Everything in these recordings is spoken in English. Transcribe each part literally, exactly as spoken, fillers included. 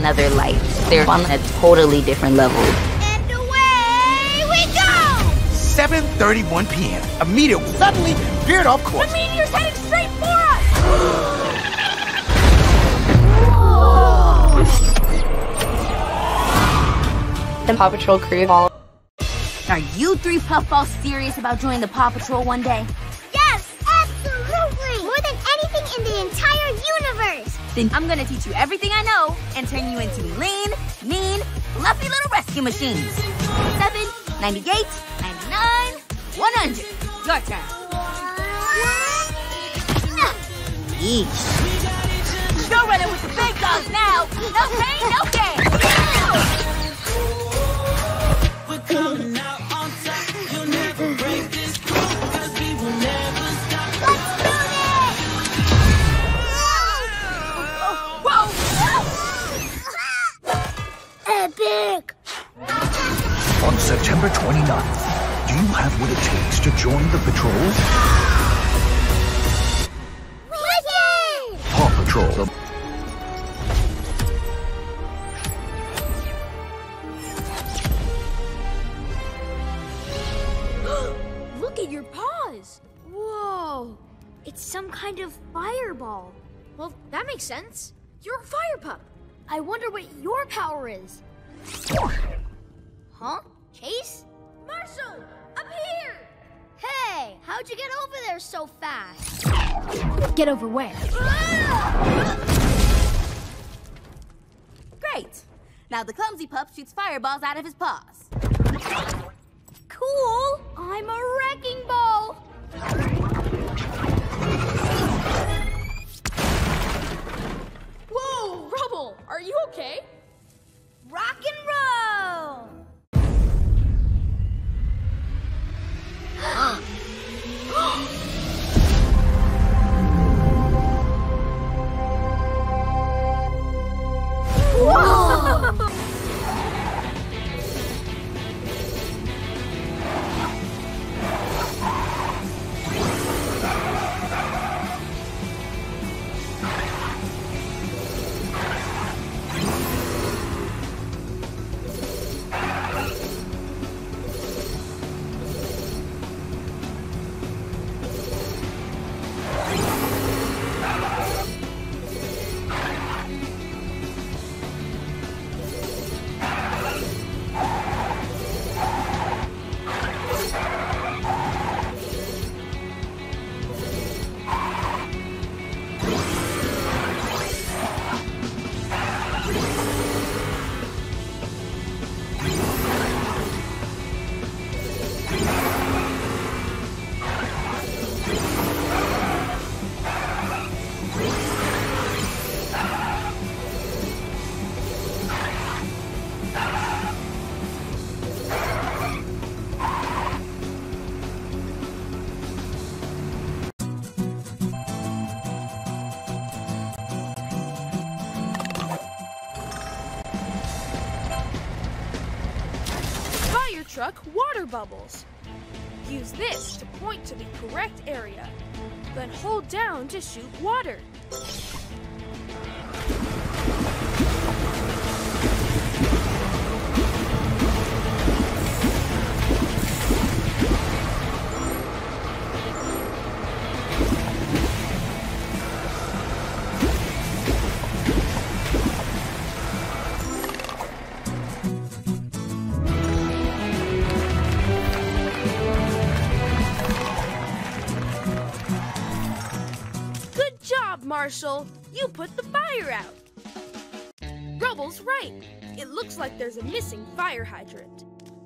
another life. They're on a totally different level. And away we go! seven thirty-one p m A meteor suddenly veered off course. The meteor's heading straight for us! The Paw Patrol crew all. Are you three puffballs serious about joining the Paw Patrol one day? Yes, absolutely! More than anything in the entire universe! Then I'm gonna teach you everything I know and turn you into lean, mean, fluffy little rescue machines. Seven, ninety-eight, ninety-nine, one hundred. Your turn. Yeesh. You're running with the big dogs now. No pain, no gain. We're coming out on top. You'll never break this groove, 'cause we will never stop. Let's do it! Whoa! Epic! On September twenty-ninth, do you have what it takes to join the patrol? Wicked! Paw Patrol. Look at your paws! Whoa! It's some kind of fireball. Well, that makes sense. You're a fire pup. I wonder what your power is. Huh? Chase? Marshall! Up here! Hey! How'd you get over there so fast? Get over where? Great. Now the clumsy pup shoots fireballs out of his paws. Cool! I'm a wrecking ball! Whoa! Rubble! Are you okay? Rock and roll! Whoa! Truck water bubbles. Use this to point to the correct area. Then hold down to shoot water. Marshall, you put the fire out. Rubble's right. It looks like there's a missing fire hydrant.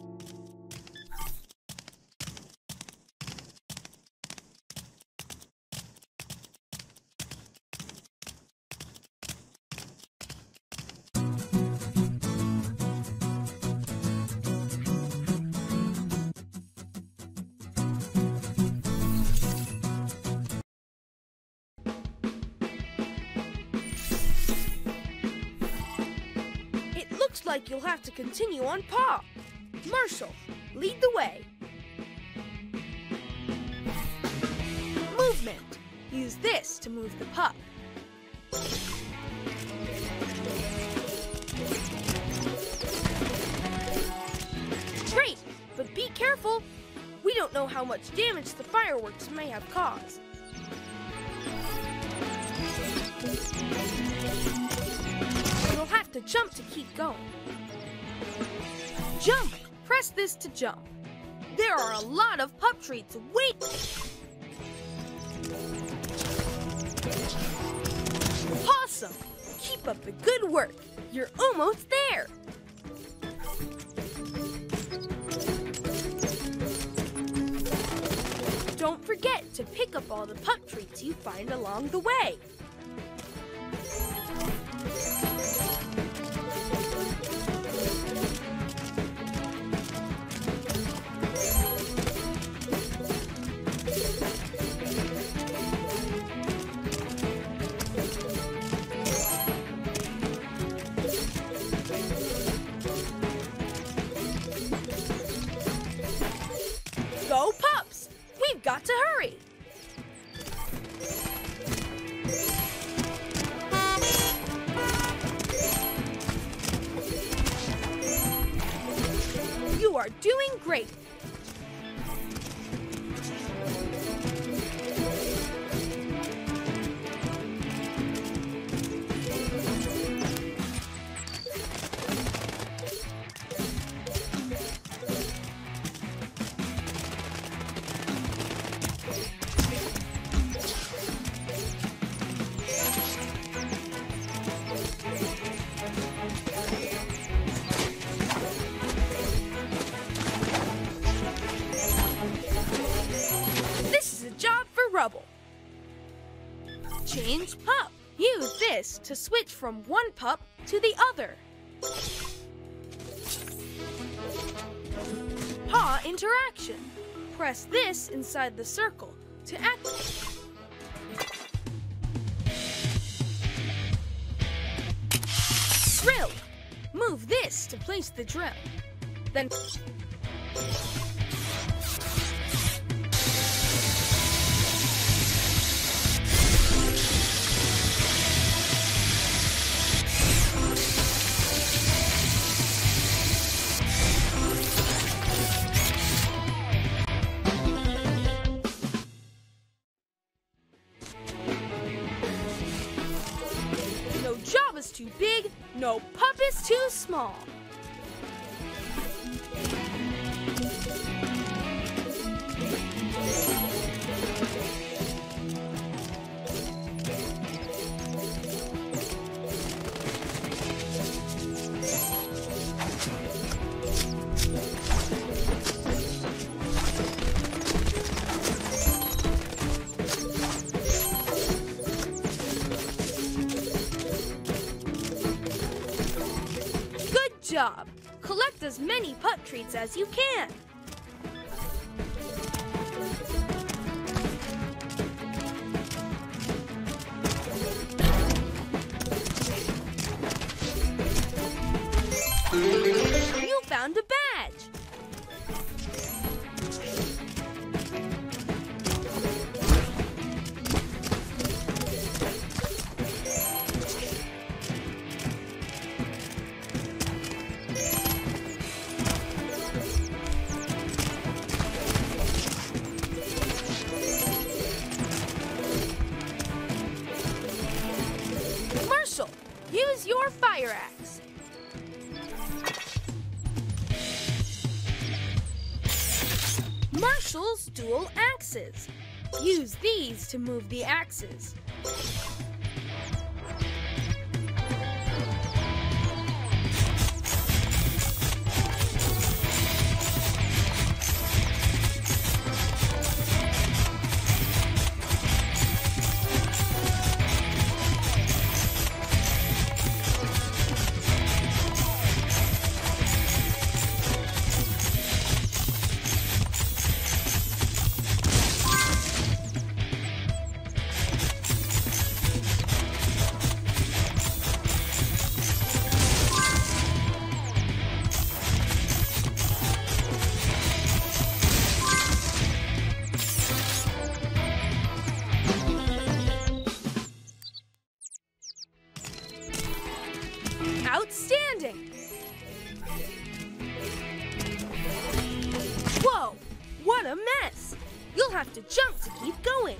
Looks like you'll have to continue on Paw. Marshall, lead the way. Movement. Use this to move the pup. don't know how much damage the fireworks may have caused. You'll have to jump to keep going. Jump! Press this to jump. There are a lot of pup treats waiting. Awesome! Keep up the good work. You're almost there. Don't forget to pick up all the pup treats you find along the way. Go pups! We've got to hurry! You are doing great! Rubble. Change pup. Use this to switch from one pup to the other. Paw interaction. Press this inside the circle to activate. Drill. Move this to place the drill. Then no job is too big, no pup is too small. Good job! Collect as many pup treats as you can. You found a badge! Marshall, use your fire axe. Marshall's dual axes. Use these to move the axes. Outstanding! Whoa! What What a mess! You'll have to jump to keep going.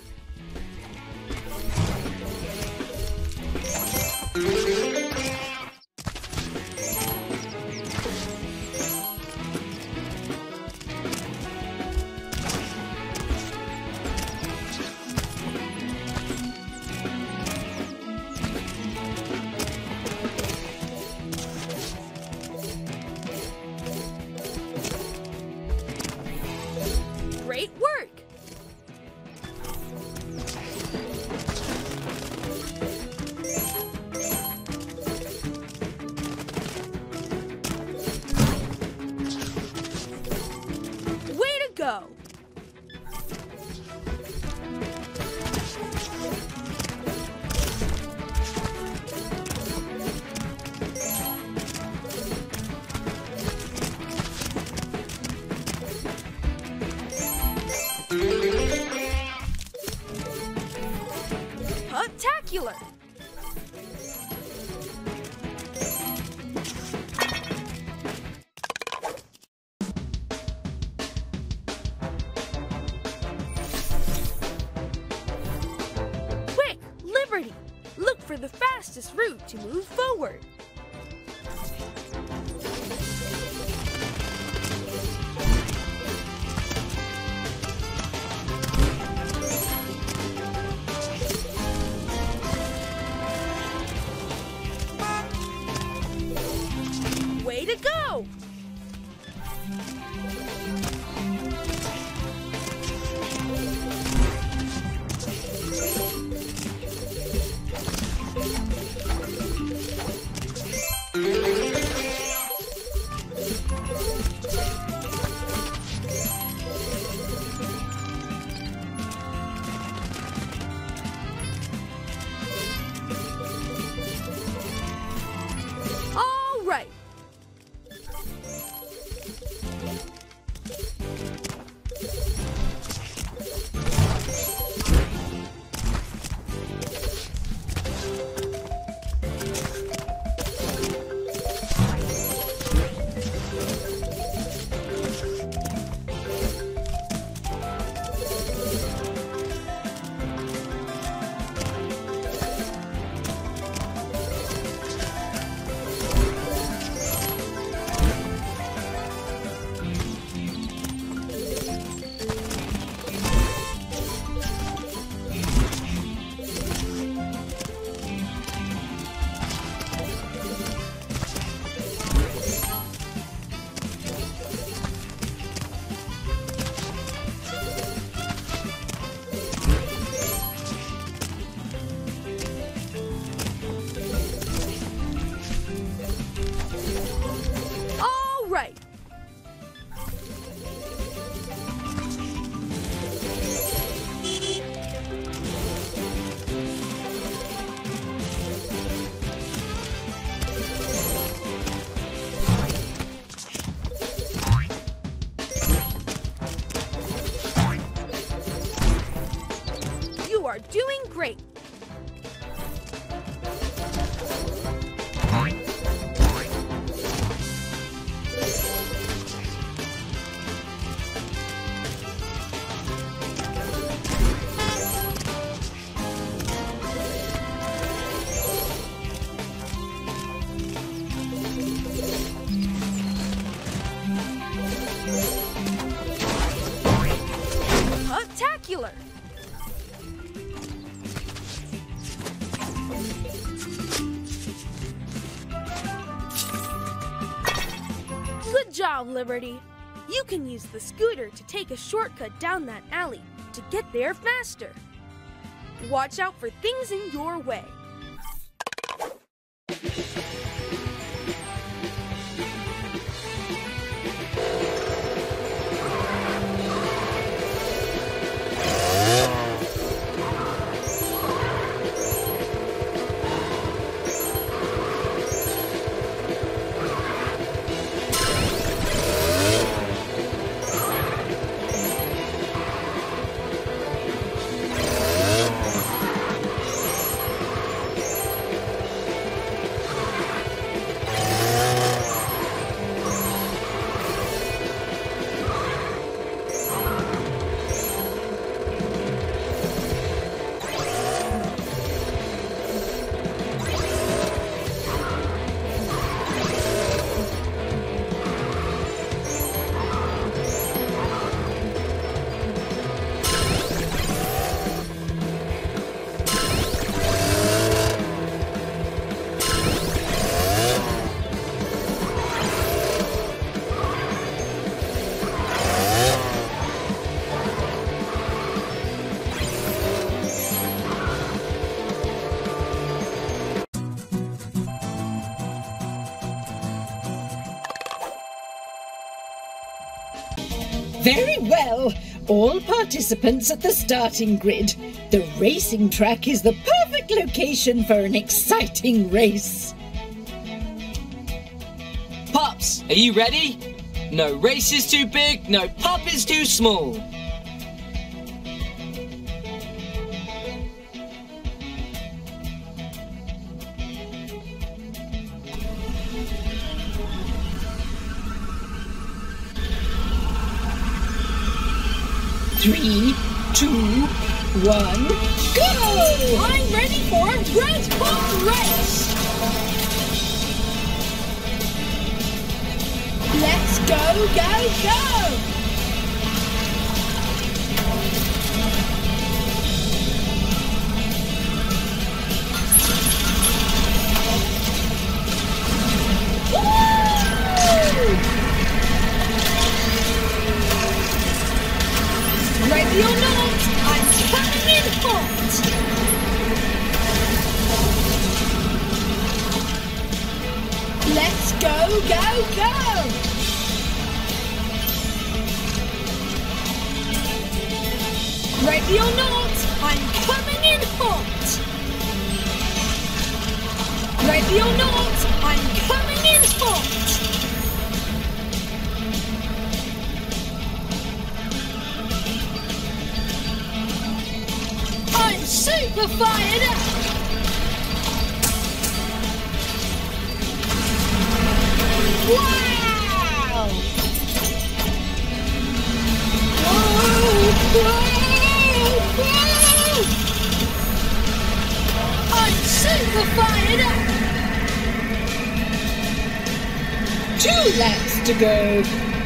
Great work! Way to go! Spectacular! Quick, Liberty! Look for the fastest route to move forward. Way to go! All right. All right. You are doing great. Spectacular! Good job, Liberty. You can use the scooter to take a shortcut down that alley to get there faster. Watch out for things in your way. Very well. All participants at the starting grid. The racing track is the perfect location for an exciting race. Pups, are you ready? No race is too big, no pup is too small. Three, two, one, go! I'm ready for a red pup race! Let's go, go, go! Ready or not, I'm coming in hot! Let's go, go, go! Ready or not, I'm coming in hot! Ready or not, I'm coming in hot! I'm super fired up! Wow! Whoa, whoa, whoa! I'm super fired up! Two laps to go.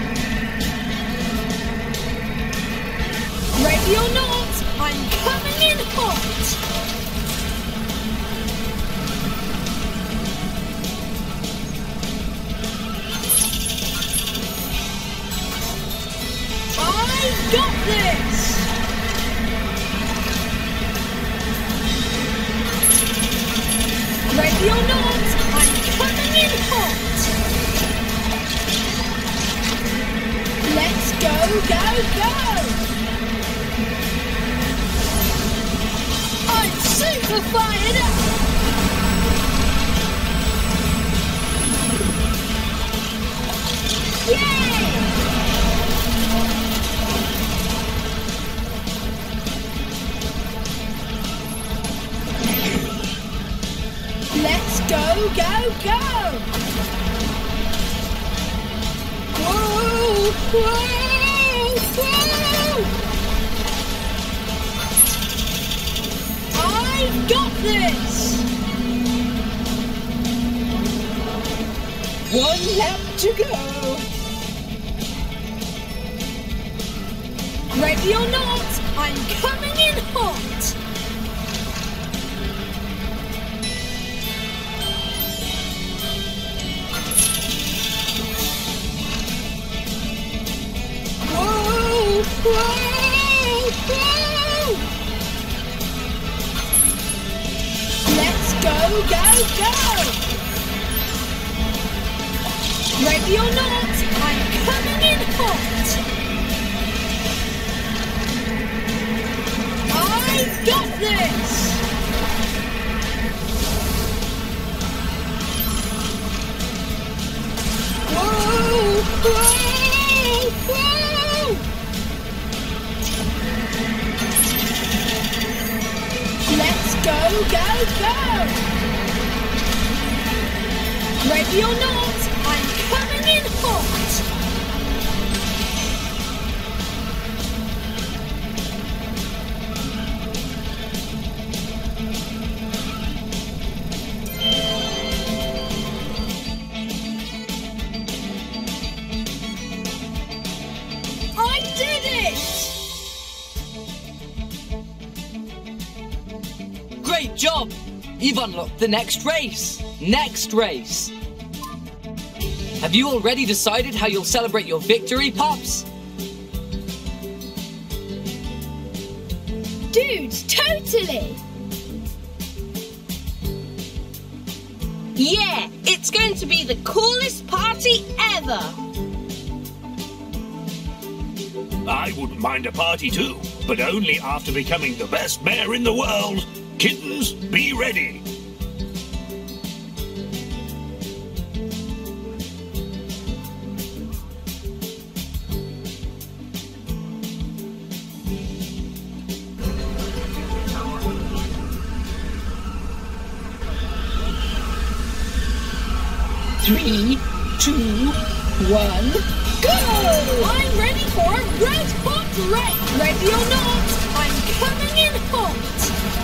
Ready or not, I'm coming in hot! I've got this! Ready or not, I'm coming in hot! Let's go, go, go! I'm super fired up! Yay! Let's go, go, go! Whoa, whoa, whoa! I've got this! One lap to go. Ready or not, I'm coming in hot! Whoa, whoa, whoa! Let's go, go, go! Ready or not, I'm coming in hot! I've got this! Whoa, whoa, whoa! Let's go, go, go! Ready or not, I'm coming in hot! I did it! Great job! You've unlocked the next race. Next race. Have you already decided how you'll celebrate your victory, pups? Dude, totally! Yeah, it's going to be the coolest party ever! I wouldn't mind a party too, but only after becoming the best mayor in the world. Kittens, be ready. Three, two, one, go! I'm ready for a red hot race. Ready or not, I'm coming in hot.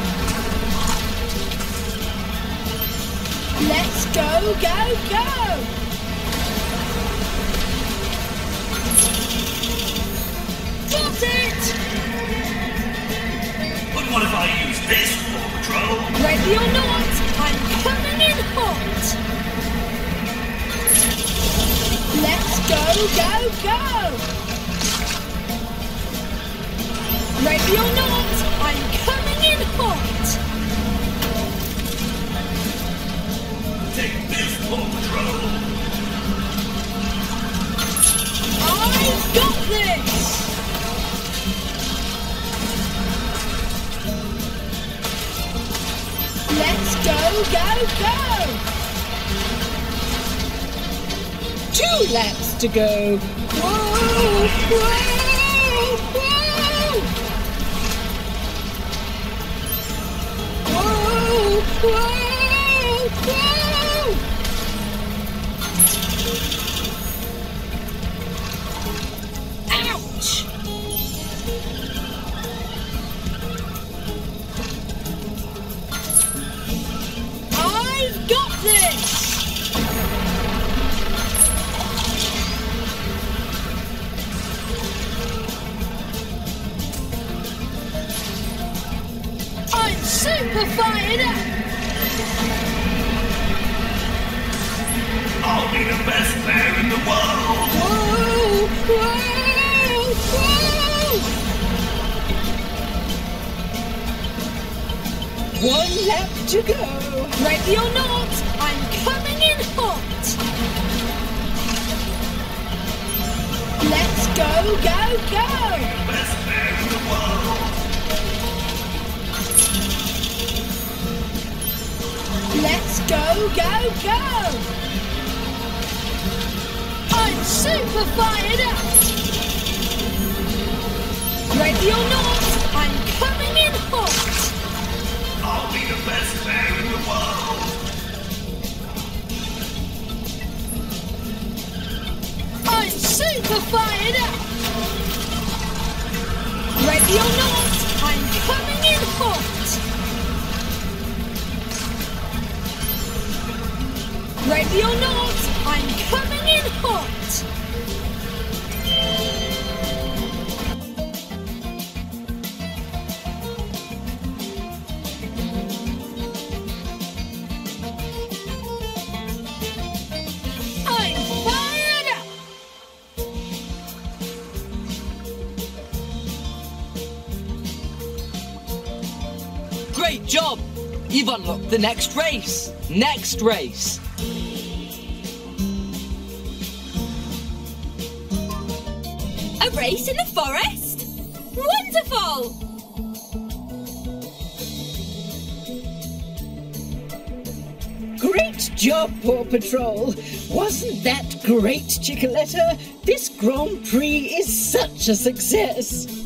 Let's go, go, go! Got it! But what if I use this, Paw Patrol? Ready or not, I'm coming in hot. Let's go, go, go! Ready or not, I'm coming in hot. Take this, Paw Patrol. I've got this! Let's go, go, go! Two laps to go. Whoa! Whoa! Whoa! Whoa! Whoa! Whoa! Ouch! I've got this! Super fired up! I'll be the best mayor in the world! Whoa! Whoa! Whoa! One lap to go. Ready or not, I'm coming in hot! Let's go, go, go! Best mayor in the world! Let's go, go, go! I'm super fired up! Ready or not, I'm coming in hot! I'll be the best mayor in the world! I'm super fired up! Ready or not, I'm coming in hot! Ready or not, I'm coming in hot! I'm fired up! Great job! You've unlocked the next race. Next race. A race in the forest? Wonderful! Great job, Paw Patrol. Wasn't that great, Chickaletta? This Grand Prix is such a success.